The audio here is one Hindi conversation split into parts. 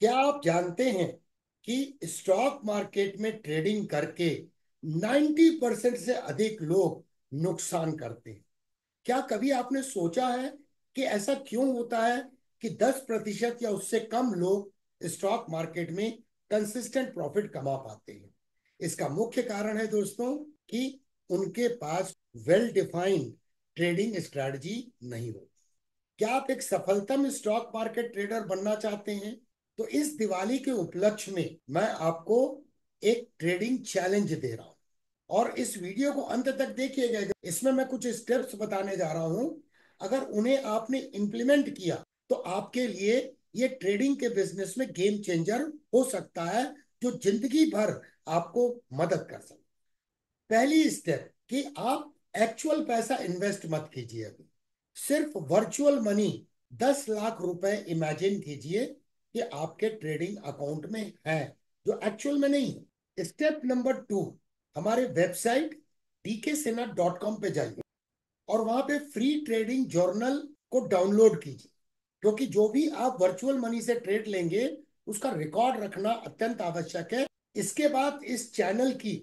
क्या आप जानते हैं कि स्टॉक मार्केट में ट्रेडिंग करके 90% से अधिक लोग नुकसान करते हैं। क्या कभी आपने सोचा है कि ऐसा क्यों होता है कि 10% या उससे कम लोग स्टॉक मार्केट में कंसिस्टेंट प्रॉफिट कमा पाते हैं? इसका मुख्य कारण है दोस्तों कि उनके पास वेल डिफाइंड ट्रेडिंग स्ट्रेटजी नहीं होती। क्या आप एक सफलतम स्टॉक मार्केट ट्रेडर बनना चाहते हैं? तो इस दिवाली के उपलक्ष्य में मैं आपको एक ट्रेडिंग चैलेंज दे रहा हूं और इस वीडियो को अंत तक देखिएगा। इसमें मैं कुछ स्टेप्स बताने जा रहा हूं। अगर उन्हें आपने इंप्लीमेंट किया तो आपके लिए ये ट्रेडिंग के बिजनेस में गेम चेंजर हो सकता है, जो जिंदगी भर आपको मदद कर सकता है। पहली स्टेप कि आप एक्चुअल पैसा इन्वेस्ट मत कीजिए। अभी सिर्फ वर्चुअल मनी 10 लाख रुपए इमेजिन कीजिए कि आपके ट्रेडिंग अकाउंट में है, जो एक्चुअल में नहीं है। स्टेप नंबर 2, हमारे वेबसाइट dksinha.com पे जाइए और वहां पे फ्री ट्रेडिंग जर्नल को डाउनलोड कीजिए, क्योंकि जो भी आप वर्चुअल मनी से ट्रेड लेंगे उसका रिकॉर्ड रखना अत्यंत आवश्यक है। इसके बाद इस चैनल की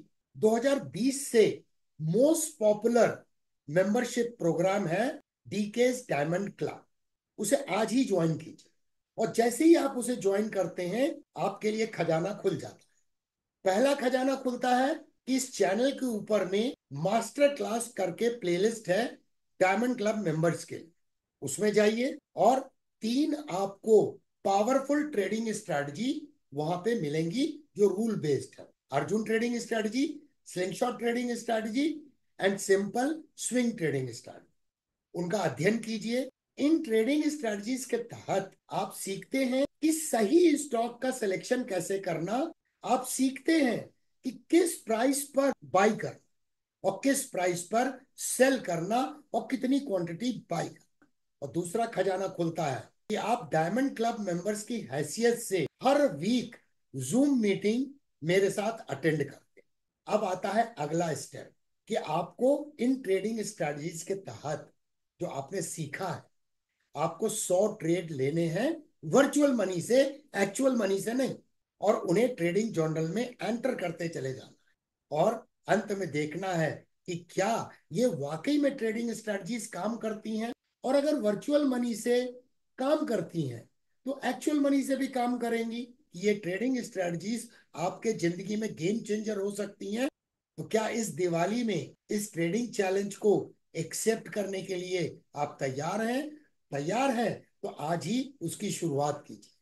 2020 से मोस्ट पॉपुलर मेंबरशिप प्रोग्राम है डीकेस डायमंड क्लब। उसे आज ही ज्वाइन कीजिए और जैसे ही आप उसे ज्वाइन करते हैं आपके लिए खजाना खुल जाता है। पहला खजाना खुलता है कि इस चैनल के ऊपर में मास्टर क्लास करके प्लेलिस्ट है डायमंड क्लब मेंबर्स के। उसमें जाइए और 3 आपको पावरफुल ट्रेडिंग स्ट्रेटजी वहां पे मिलेंगी, जो रूल बेस्ड है। Arjun trading strategy, slingshot trading strategy and simple swing trading strategy. उनका अध्ययन कीजिए। इन ट्रेडिंग स्ट्रेटजीज के तहत आप सीखते हैं कि सही स्टॉक का सिलेक्शन कैसे करना। आप सीखते हैं कि किस प्राइस पर बाई करना और किस प्राइस पर सेल करना और कितनी क्वांटिटी बाई करना। और दूसरा खजाना खुलता है कि आप डायमंड क्लब मेंबर्स की हैसियत से हर वीक जूम मीटिंग मेरे साथ अटेंड करते हैं। अब आता है अगला स्टेप कि आपको इन ट्रेडिंग स्ट्रेटजीज के तहत जो आपने सीखा है, आपको 100 ट्रेड लेने हैं वर्चुअल मनी से, एक्चुअल मनी से नहीं, और उन्हें ट्रेडिंग जर्नल में एंटर करते चले जाना है और अंत में देखना है कि क्या ये वाकई में ट्रेडिंग स्ट्रेटजीज काम करती हैं। और अगर वर्चुअल मनी से काम करती हैं तो एक्चुअल मनी से भी काम करेंगी। ये ट्रेडिंग स्ट्रेटजीज आपके जिंदगी में गेम चेंजर हो सकती हैं। तो क्या इस दिवाली में इस ट्रेडिंग चैलेंज को एक्सेप्ट करने के लिए आप तैयार हैं? तैयार हैं तो आज ही उसकी शुरुआत कीजिए।